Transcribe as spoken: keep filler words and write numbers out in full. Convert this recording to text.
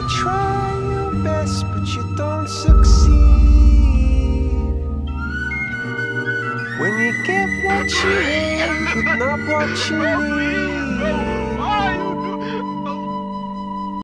You try your best, but you don't succeed. When you get what you want, but not what you need.